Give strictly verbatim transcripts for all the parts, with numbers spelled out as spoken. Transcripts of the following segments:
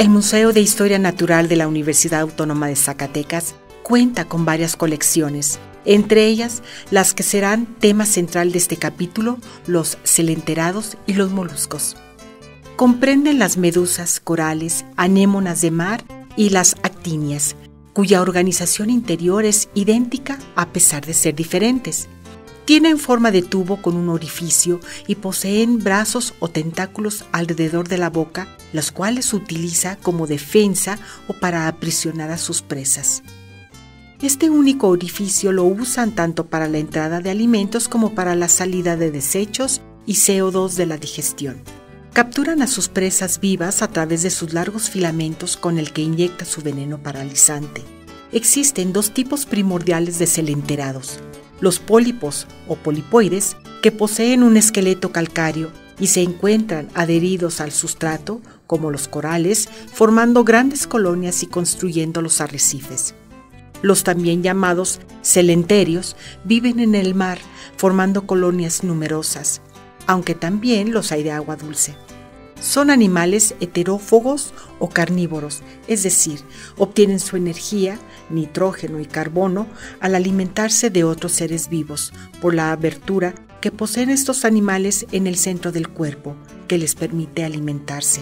El Museo de Historia Natural de la Universidad Autónoma de Zacatecas cuenta con varias colecciones, entre ellas las que serán tema central de este capítulo, los celenterados y los moluscos. Comprenden las medusas, corales, anémonas de mar y las actinias, cuya organización interior es idéntica a pesar de ser diferentes. Tienen forma de tubo con un orificio y poseen brazos o tentáculos alrededor de la boca, los cuales utiliza como defensa o para aprisionar a sus presas. Este único orificio lo usan tanto para la entrada de alimentos como para la salida de desechos y C O dos de la digestión. Capturan a sus presas vivas a través de sus largos filamentos con el que inyecta su veneno paralizante. Existen dos tipos primordiales de celenterados: los pólipos o polipoides, que poseen un esqueleto calcáreo y se encuentran adheridos al sustrato, como los corales, formando grandes colonias y construyendo los arrecifes. Los también llamados celenterios viven en el mar, formando colonias numerosas, aunque también los hay de agua dulce. Son animales heterófagos o carnívoros, es decir, obtienen su energía, nitrógeno y carbono, al alimentarse de otros seres vivos, por la abertura que poseen estos animales en el centro del cuerpo, que les permite alimentarse.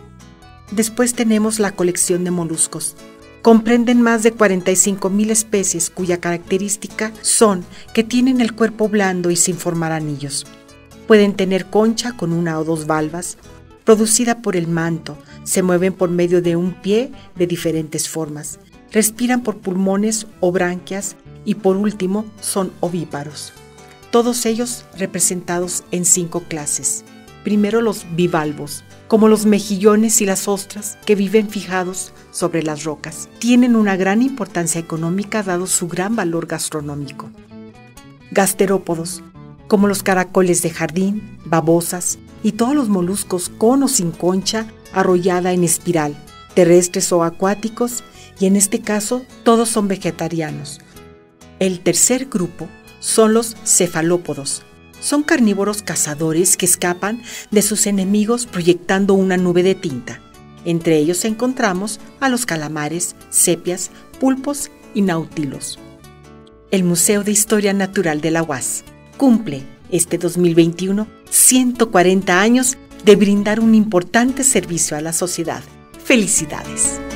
Después tenemos la colección de moluscos. Comprenden más de cuarenta y cinco mil especies cuya característica son que tienen el cuerpo blando y sin formar anillos. Pueden tener concha con una o dos valvas, producida por el manto, se mueven por medio de un pie de diferentes formas, respiran por pulmones o branquias y por último son ovíparos. Todos ellos representados en cinco clases. Primero los bivalvos, como los mejillones y las ostras que viven fijados sobre las rocas. Tienen una gran importancia económica dado su gran valor gastronómico. Gasterópodos, como los caracoles de jardín, babosas y todos los moluscos con o sin concha arrollada en espiral, terrestres o acuáticos, y en este caso todos son vegetarianos. El tercer grupo son los cefalópodos. Son carnívoros cazadores que escapan de sus enemigos proyectando una nube de tinta. Entre ellos encontramos a los calamares, sepias, pulpos y nautilos. El Museo de Historia Natural de la U A S cumple este dos mil veintiuno ciento cuarenta años de brindar un importante servicio a la sociedad. ¡Felicidades!